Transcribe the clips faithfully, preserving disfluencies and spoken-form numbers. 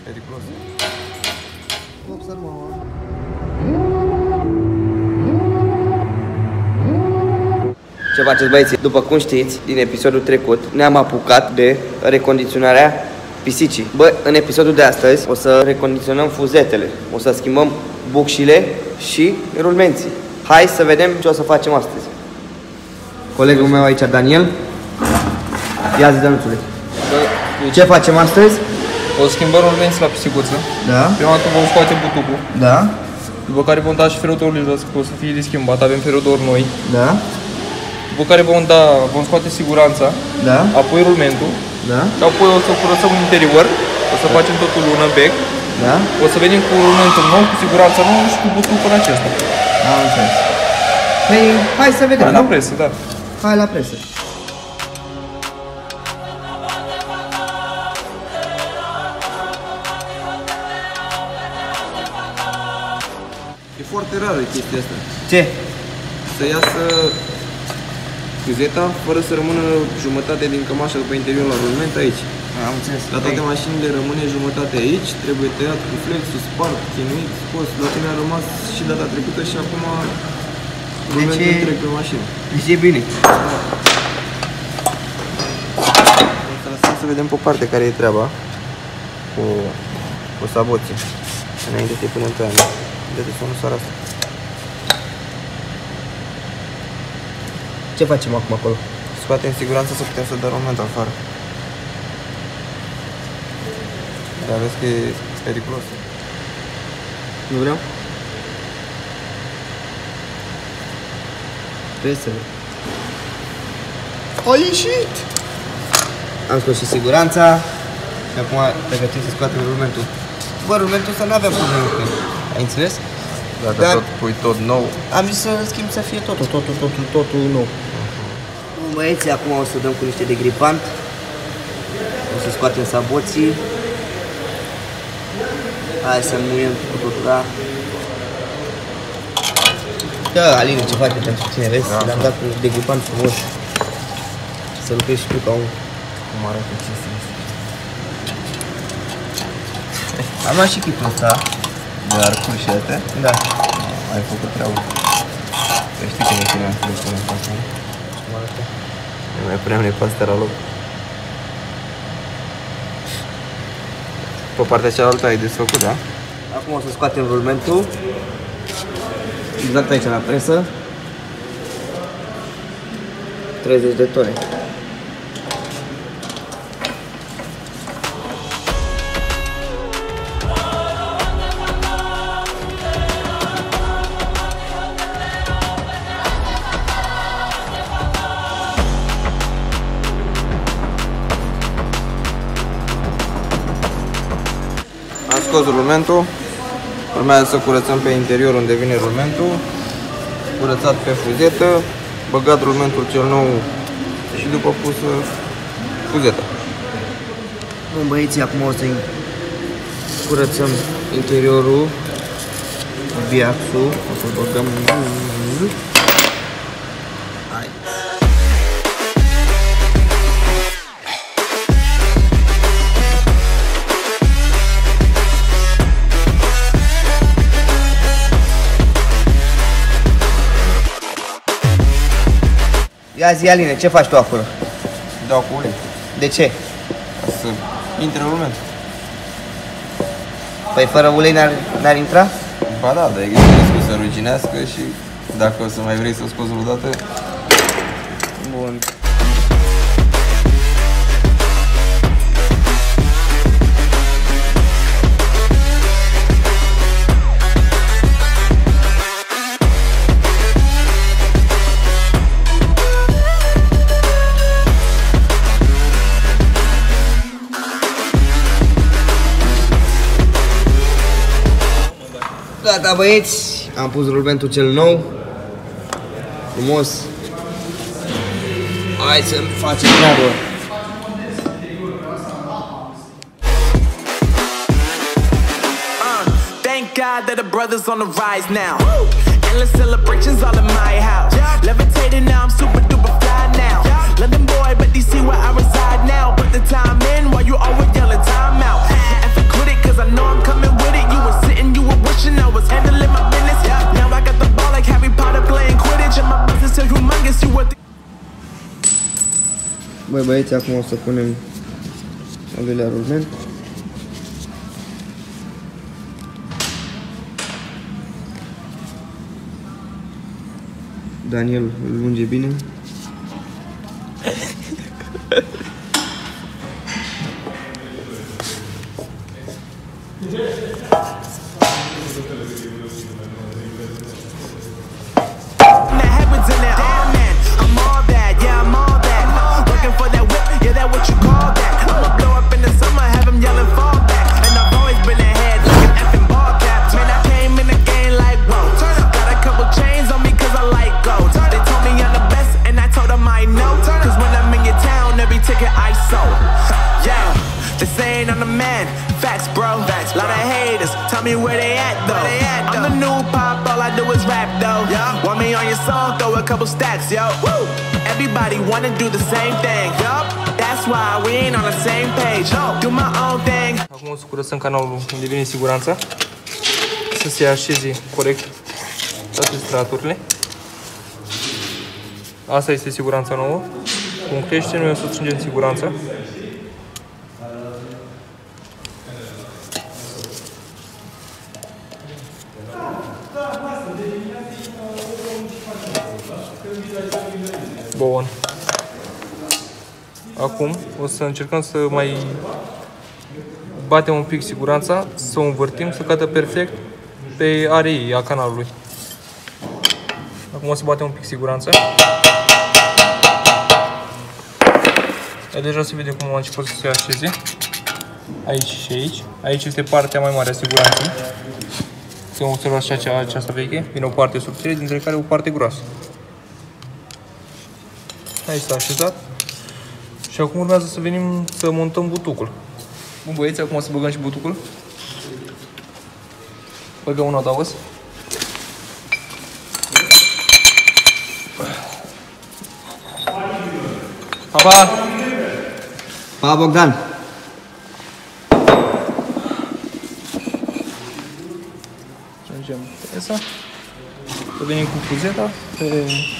Periculos. Observă. Ce faceți, băieții? După cum știți, din episodul trecut ne-am apucat de recondiționarea pisicii. Bă, în episodul de astăzi o să recondiționăm fuzetele, o să schimbăm bucșile și rulmenții. Hai să vedem ce o să facem astăzi. Colegul meu aici, Daniel. Ia zi, Danuțule. Ce facem astăzi? O să schimbăm rulmenții la pisicuță. Da. Prima dată vom scoate butucul. Da. După care vom da și ferotorul jos, că o să fie de schimbat, avem ferotori noi. Da. După care vom da, vom scoate siguranța. Da. Apoi rulmentul. Da. Și apoi o să curățăm în interior, o să facem totul lună bec. Da. O să venim cu rulmentul nou, cu siguranța nouă și cu butucul acesta. Am înțeles. Păi, hai să vedem. Hai la presă, da. Hai la presă. E foarte rară chestia asta. Ce? Să iasă fuzeta fără să rămână jumătate din cămașă după interiorul la rulment aici. Am înțeles. La toate mașinile rămâne jumătate aici, trebuie tăiat cu flexul, spart, chinuit, scos. La tine a rămas și data trecută și acum rulmentul Deci întreg pe mașină. Deci e bine. Să vedem pe parte care e treaba cu, cu saboții. Înainte să-i punem pe aia. Vedeți să nu sară asta. Ce facem acum acolo? Scoatem siguranța să putem să dăm rulmentul afară. Dar vezi că e periculos. Nu vreau? Trebuie să vezi. A ieșit! Am scos și siguranța și acum pregătim să scoatem rulmentul. Bă, rulmentul ăsta n-avea probleme cu el. Ai înțeles? Dacă Dar tot pui tot nou. am zis să schimb să fie totul, totul, totul, totul nou. Băieții, acum o să dăm cu niște degripant. O să scoatem saboții. Hai să muiem cu totul, da? Da, Alin, ce face pentru tine, vezi? Da. Le-am dat cu degripant frumos. Să lucrezi și tu ca un... Cum arată chestia asta? Am luat și kitul ăsta. De arcuri și astea? Da. Ai făcut treabă. Păi știi că ne punem să le punem pe acum. Cum arată? Ne mai punem nepastera la loc. Pe partea cealaltă ai desfăcut, da? Acum o să scoatem rulmentul. Exact aici la presă. treizeci de tone. Am scos rulmentul. Urmează să curățăm pe interior unde vine rulmentul. Curățat pe fuzetă. Băgat rulmentul cel nou și după pusă fuzeta. Bun, băieții, acum o să curățăm interiorul, biaxul, o să băgăm. Hai. Ia zi, Aline, ce faci tu acolo? Dau cu ulei. De ce? Ca să intre rulmentul. Păi fără ulei n-ar intra? Ba da, dar există riscul să ruginească și dacă o să mai vrei să o scoți vreodată. Bun. Gata, băieți, am pus rulmentul cel nou. Frumos. Hai să facem treabă. Thank God that the brothers on the rise now. Endless celebrations all in my house. Levitating now, I'm super duper fly now. London boy, but D C where I reside now. Put the time in while you always yelling time out. And for quit it cause I Băi băieți, acum o să punem al doilea rulment. Daniel îl lunge bine. Me where they at though. They at, though. I'm the new pop, all I do is rap though. Yeah. Want me on your song, throw a couple stacks, yo. Woo. Everybody wanna do the same thing. Yup. That's why we ain't on the same page. No. Do my own thing. Acum o să curățăm canalul unde vine siguranța, să se așeze corect toate straturile. Asta este siguranța nouă. Cum crește, noi o să strângem siguranța. Bun. Acum o să încercăm să mai batem un pic siguranța, să o învârtim, să cadă perfect pe arii a canalului. Acum o să batem un pic siguranța. Dar deja se vede cum a început să se așeze. Aici și aici. Aici este partea mai mare a siguranței. Se observați și aceasta veche. Vine o parte subțire, dintre care o parte groasă. Aici s-a așezat. Și acum urmează să venim să montăm butucul. Bun băieți, acum o să băgăm și butucul. Băgăm un adaos. Pa, pa! Pa, Bogdan! Tragem piesa. Să venim cu fuzeta pe...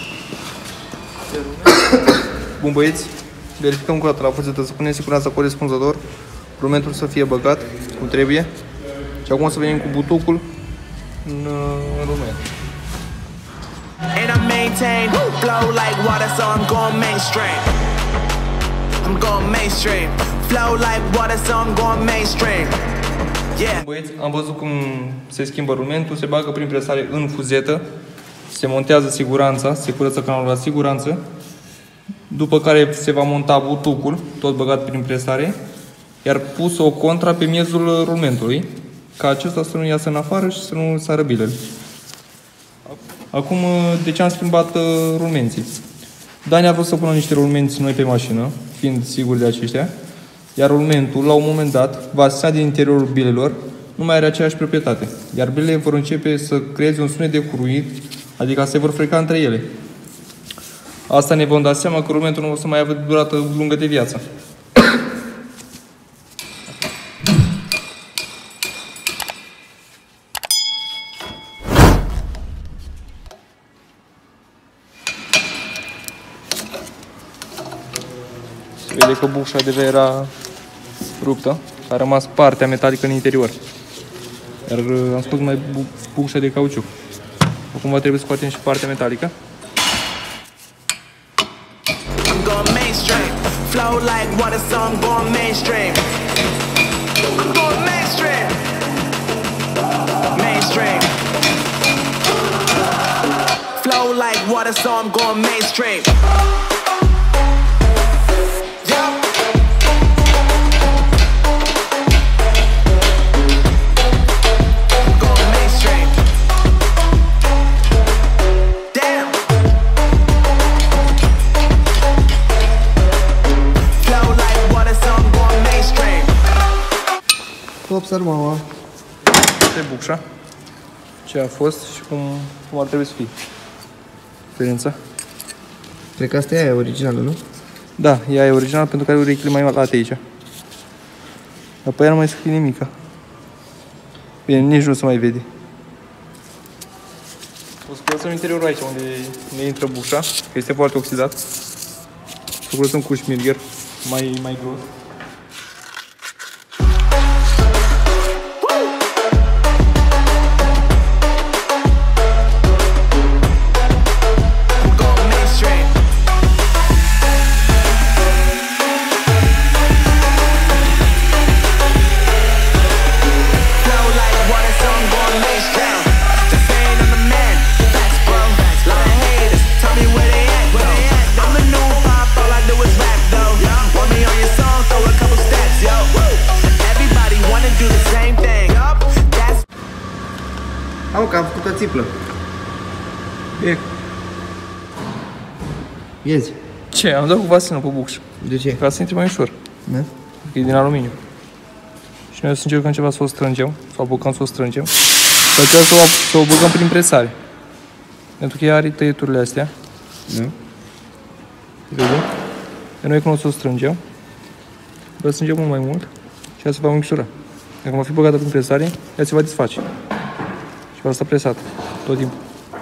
Bun băieți, verificăm încă o dată la fuzetă să punem siguranța corespunzător, rumentul să fie băgat cum trebuie și acum o să venim cu butucul în, în rument. And I maintain flow like water, so I'm going mainstream. I'm going mainstream. Flow like water, so I'm going mainstream. Yeah. Băieți, am văzut cum se schimbă rumentul, se bagă prin presare în fuzetă, se montează siguranța, se curăță canalul la siguranță. După care se va monta butucul, tot băgat prin presare, iar pus o contra pe miezul rumentului, ca acesta să nu iasă în afară și să nu sară bilele. Acum, de ce am schimbat rumenții? Dani a vrut să pună niște rulmenți noi pe mașină, fiind sigur de aceștia, iar rulmentul, la un moment dat, va sta din interiorul bilelor, nu mai are aceeași proprietate, iar bilele vor începe să creeze un sunet de curuit, adică se vor freca între ele. Asta ne vom da seama că rulmentul nu o să mai aibă durată lungă de viață. Se vede că bușa deja era ruptă, a rămas partea metalică în interior. Iar am scos mai bușa de cauciuc. Acum va trebui să scoatem și partea metalică. Flow like water, so I'm going mainstream. I'm going mainstream. Mainstream. Flow like water, so I'm going mainstream. Observăm, pe bucșa, ce a fost și cum, cum ar trebui să fie diferența. Cred că asta e aia originală, nu? Da, ea e originală pentru că are urechile mai late aici. Dar pe ea nu mai scrie nimica. Bine, nici nu se mai vede. O să curățăm interiorul aici, unde ne intră bușa, că este foarte oxidat. curățăm cu șmirgher, mai, mai gros. Am că am făcut o țiplă. E. Iezi. Ce? Am dat cu vaselină pe bucșă. De ce? Ca să intre mai ușor. Da? E din aluminiu. Și noi o să încercăm ceva să o strângem, sau apucăm să o strângem. Sau ceva să o, să o băgăm prin presare. Pentru că ea are tăieturile astea. Da. Vede? Că noi când o să o strângem, o strângem mult mai mult și ea se va micșura. Dacă va fi băgată prin presare, ea se va desface. Și va sta presată tot timpul.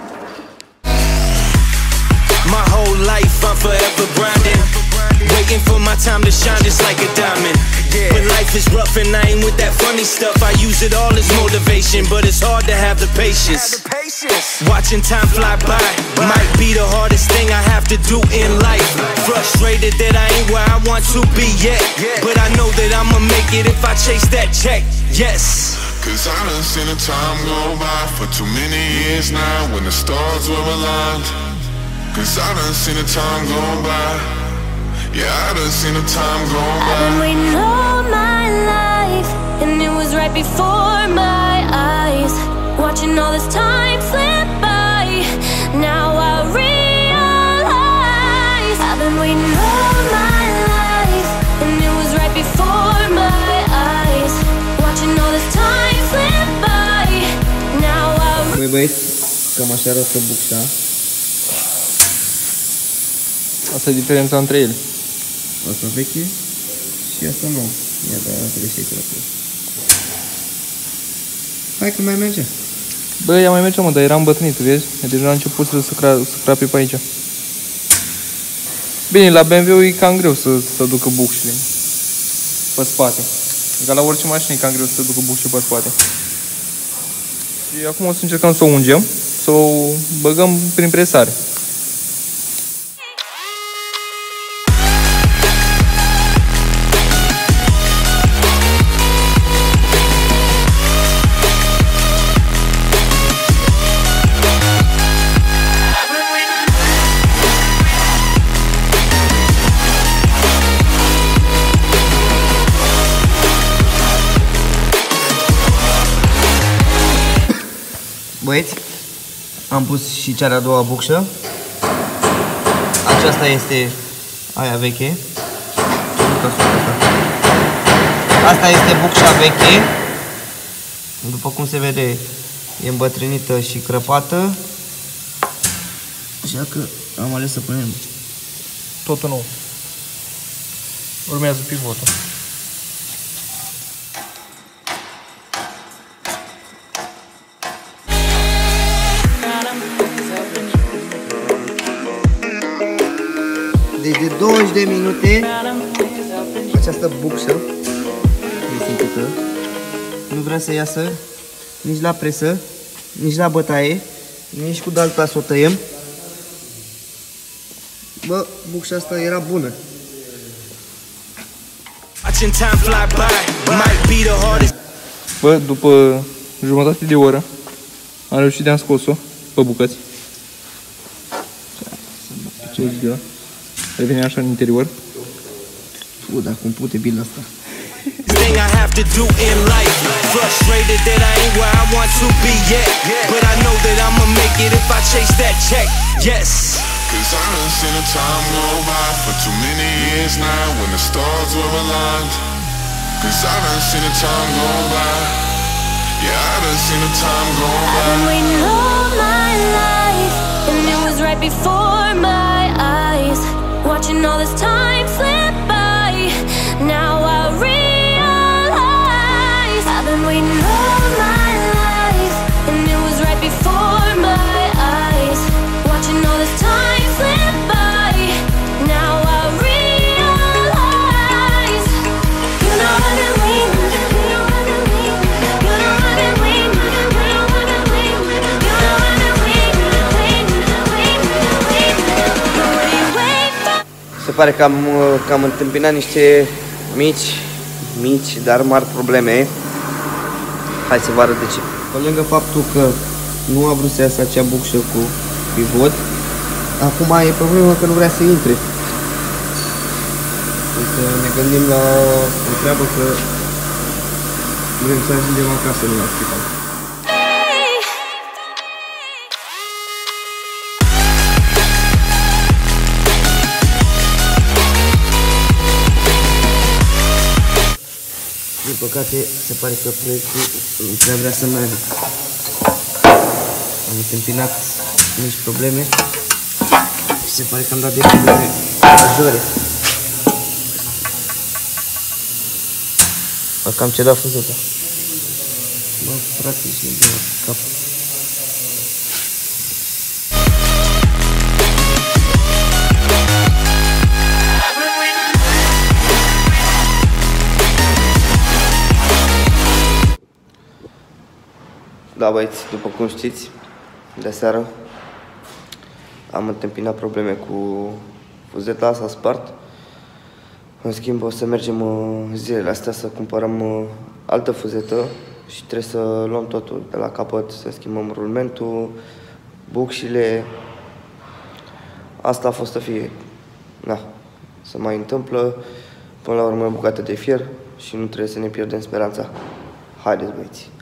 My whole life I'm forever grinding, waiting for my time to shine just like a diamond. But life is rough and I ain't with that funny stuff. I use it all as motivation, but it's hard to have the patience. Watching time fly by might be the hardest thing I have to do in life. Frustrated that I ain't where I want to be yet, but I know that I'ma make it if I chase that check. Yes. Cause I done seen the time go by for too many years now when the stars were aligned. Cause I done seen the time go by. Yeah, I done seen the time go by. I've been waiting all my life, and it was right before my eyes. Watching all this time slip by, now I realize I've been waiting all my life, and it was right before my eyes. Watching all this time slip by, now I realize. Băi băieți, cam așa arată bucșa. Asta e diferența între ele. Asta veche și asta nouă. Iată, asta de șeicură acolo. Hai că mai merge. Bă, ea mai merge, mă, dar era îmbătrânit, vezi? Deja a început să, să, cra să crape pe aici. Bine, la B M W e cam greu să, să ducă bucșile pe spate. Ca la orice mașină e cam greu să ducă bucșile pe spate. Și acum o să încercăm să o ungem, să o băgăm prin presare. Băieți, am pus și cea de-a doua bucșă. Aceasta este aia veche. Asta este bucșa veche. După cum se vede, e îmbătrânită și crăpată. Așa că am ales să punem Totul nou. Urmează pivotul. Deci de douăzeci de minute această bucșă resimțită nu vrea să iasă nici la presă, nici la bătaie, nici cu dalta să o tăiem. Bă, bucșa asta era bună. Bă, după jumătate de oră am reușit de-am scos-o pe bucăți. Ce zic eu? Revine așa în interior. U, dar cum pute bila asta. Thing I have to do in life. Frustrated that I ain't where I want to be yet, but I know that I'ma make it if I chase that check. Yes. Cause I done seen the time go by for too many years now when the stars were aligned. Cause I done seen the time go by. Yeah, I done seen the time go by. I've been waiting all my life, and it was right before my eyes. Watching all this time slip by, now I realize I've been waiting all my life, and it was right before my eyes. Watching all this time slip by, now I realize. pare că am, că am întâmpinat niște mici, mici, dar mari probleme. Hai să vă arăt de ce. Pe lângă faptul că nu a vrut să iasă acea bucșă cu pivot, acum e problema că nu vrea să intre. Deci ne gândim la o treabă că vrem să ajungem acasă, nu la spital. Din păcate, se pare că proiectul nu prea vrea să meargă. Am întâmpinat mici probleme și se pare că am dat de probleme majore. Mă cam cedat fuzeta. Mă, frate, ești nebun la cap. Da, băieți, după cum știți, de seară am întâmpinat probleme cu fuzeta, s-a spart. În schimb, o să mergem zilele astea să cumpărăm altă fuzetă și trebuie să luăm totul de la capăt, să schimbăm rulmentul, bucșile. Asta a fost să fie. Da, se mai întâmplă, până la urmă o bucată de fier și nu trebuie să ne pierdem speranța. Haideți, băieți!